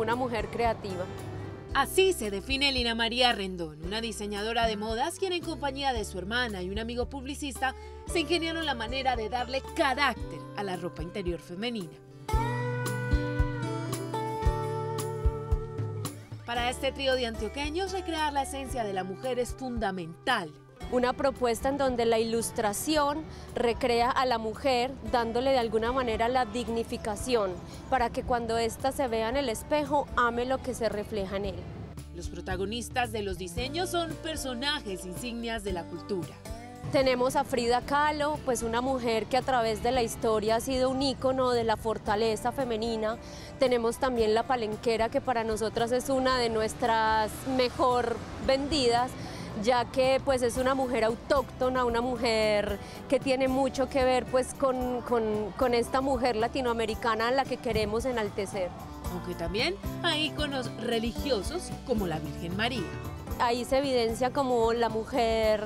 una mujer creativa. Así se define Lina María Rendón, una diseñadora de modas quien en compañía de su hermana y un amigo publicista se ingeniaron la manera de darle carácter a la ropa interior femenina. Para este trío de antioqueños, recrear la esencia de la mujer es fundamental. Una propuesta en donde la ilustración recrea a la mujer, dándole de alguna manera la dignificación, para que cuando ésta se vea en el espejo, ame lo que se refleja en él. Los protagonistas de los diseños son personajes insignias de la cultura. Tenemos a Frida Kahlo, pues una mujer que a través de la historia ha sido un ícono de la fortaleza femenina. Tenemos también la Palenquera, que para nosotras es una de nuestras mejor vendidas, ya que pues es una mujer autóctona, una mujer que tiene mucho que ver pues con esta mujer latinoamericana a la que queremos enaltecer. Aunque también hay íconos religiosos como la Virgen María. Ahí se evidencia como la mujer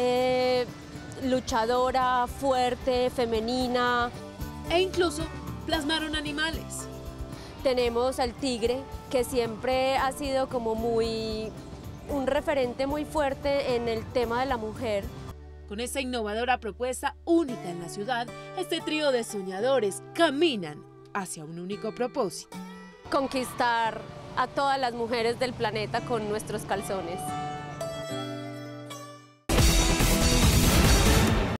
luchadora, fuerte, femenina. E incluso plasmaron animales. Tenemos al tigre, que siempre ha sido como un referente muy fuerte en el tema de la mujer. Con esta innovadora propuesta única en la ciudad, este trío de soñadores caminan hacia un único propósito: conquistar a todas las mujeres del planeta con nuestros calzones.